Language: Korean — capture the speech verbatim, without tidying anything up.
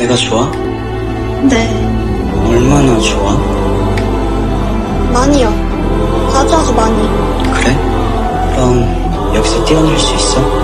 내가 좋아? 네. 얼마나 좋아? 많이요. 아주 아주 많이. 그래? 그럼 여기서 뛰어놀 수 있어?